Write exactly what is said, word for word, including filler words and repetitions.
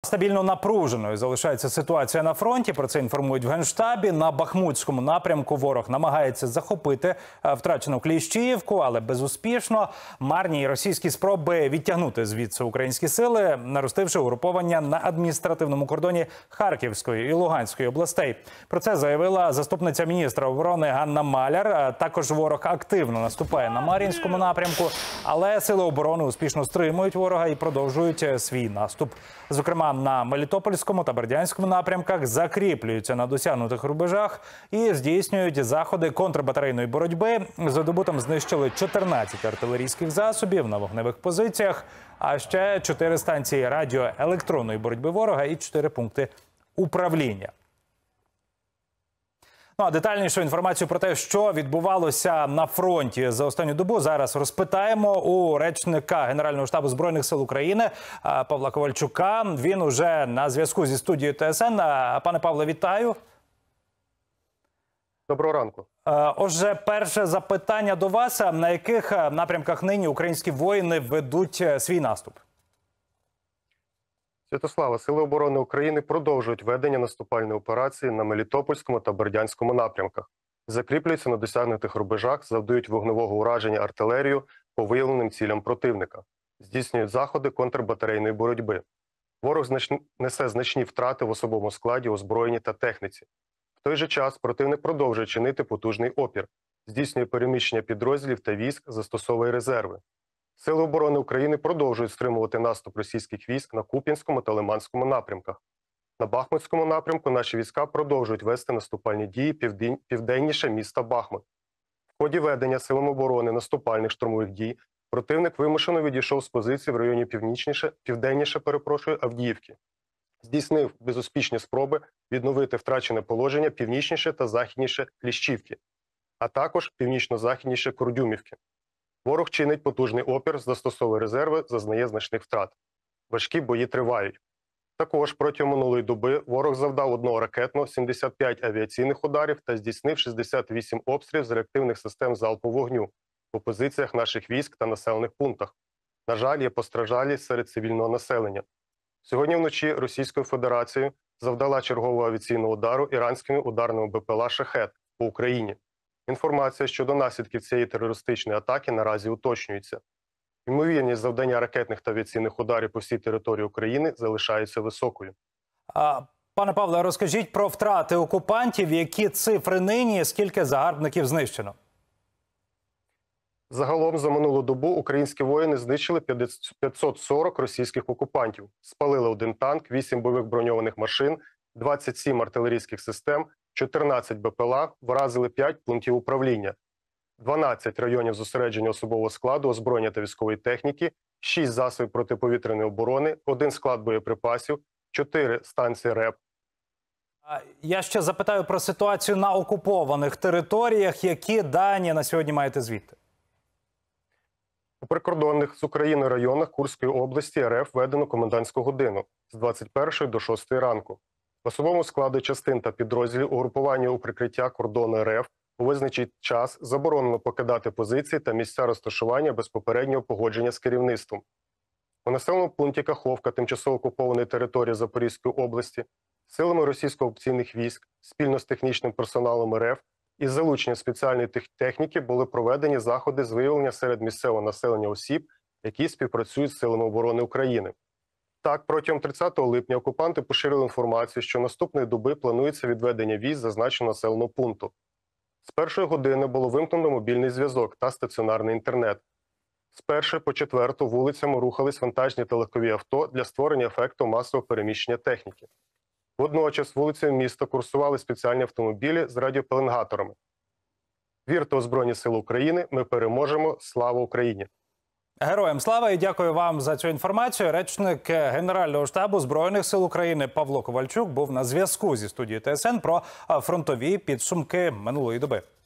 Стабільно напруженою залишається ситуація на фронті. Про це інформують в Генштабі. На Бахмутському напрямку ворог намагається захопити втрачену Кліщіївку, але безуспішно. Марні російські спроби відтягнути звідси українські сили, наростивши угруповання на адміністративному кордоні Харківської і Луганської областей. Про це заявила заступниця міністра оборони Ганна Маляр. Також ворог активно наступає на Мар'їнському напрямку, але сили оборони успішно стримують ворога і продовжують свій наступ. Зокрема, на Мелітопольському та Бердянському напрямках закріплюються на досягнутих рубежах і здійснюють заходи контрбатарейної боротьби. За добу там знищили чотирнадцять артилерійських засобів на вогневих позиціях, а ще чотири станції радіоелектронної боротьби ворога і чотири пункти управління. Ну а детальнішу інформацію про те, що відбувалося на фронті за останню добу, зараз розпитаємо у речника Генерального штабу Збройних сил України Павла Ковальчука. Він уже на зв'язку зі студією ТСН. Пане Павле, вітаю. Доброго ранку. Отже, перше запитання до вас. На яких напрямках нині українські воїни ведуть свій наступ? Святослава, Сили оборони України продовжують ведення наступальної операції на Мелітопольському та Бердянському напрямках. Закріплюються на досягнутих рубежах, завдають вогневого ураження артилерію по виявленим цілям противника. Здійснюють заходи контрбатарейної боротьби. Ворог знач... несе значні втрати в особовому складі, озброєнні та техніці. В той же час противник продовжує чинити потужний опір, здійснює переміщення підрозділів та військ, застосовує резерви. Сили оборони України продовжують стримувати наступ російських військ на Куп'янському та Лиманському напрямках. На Бахмутському напрямку наші війська продовжують вести наступальні дії південь... південніше міста Бахмут. В ході ведення Силами оборони наступальних штурмових дій противник вимушено відійшов з позиції в районі північніше, південніше перепрошую, Авдіївки. Здійснив безуспішні спроби відновити втрачене положення північніше та західніше Кліщівки, а також північно-західніше Курдюмівки. Ворог чинить потужний опір, застосовує резерви, зазнає значних втрат. Важкі бої тривають. Також протягом минулої доби ворог завдав одного ракетного, сімдесят п'ять авіаційних ударів та здійснив шістдесят вісім обстрілів з реактивних систем залпового вогню по позиціях наших військ та населених пунктах. На жаль, є постраждалі серед цивільного населення. Сьогодні вночі Російською Федерацією завдала чергового авіаційного удару іранськими ударними БПЛА «Шахед» по Україні. Інформація щодо наслідків цієї терористичної атаки наразі уточнюється. Ймовірність завдання ракетних та авіаційних ударів по всій території України залишається високою. А, пане Павле, розкажіть про втрати окупантів, які цифри нині, скільки загарбників знищено? Загалом за минулу добу українські воїни знищили п'ятсот сорок російських окупантів, спалили один танк, вісім бойових броньованих машин, двадцять сім артилерійських систем, чотирнадцять БПЛА, вразили п'ять пунктів управління, дванадцять районів зосередження особового складу, озброєння та військової техніки, шість засобів протиповітряної оборони, один склад боєприпасів, чотири станції РЕП. Я ще запитаю про ситуацію на окупованих територіях. Які дані на сьогодні маєте звідти? У прикордонних з Україною районах Курської області РФ введено комендантську годину з двадцять першої до шостої ранку. В особовому складі частин та підрозділів угрупування у прикриття кордону РФ у визначений час заборонено покидати позиції та місця розташування без попереднього погодження з керівництвом. У населеному пункті Каховка тимчасово окупованої території Запорізької області силами російсько-окупаційних військ спільно з технічним персоналом РФ із залученням спеціальної техніки були проведені заходи з виявлення серед місцевого населення осіб, які співпрацюють з Силами оборони України. Так, протягом тридцятого липня окупанти поширили інформацію, що наступної доби планується відведення військ зазначеного населеного пункту. З першої години було вимкнено мобільний зв'язок та стаціонарний інтернет. З першої по четверту вулицями рухались вантажні та легкові авто для створення ефекту масового переміщення техніки. Водночас вулицями міста курсували спеціальні автомобілі з радіопеленгаторами. Вірте у Збройні Сили України, ми переможемо! Слава Україні! Героям слава і дякую вам за цю інформацію. Речник Генерального штабу Збройних сил України Павло Ковальчук був на зв'язку зі студією ТСН про фронтові підсумки минулої доби.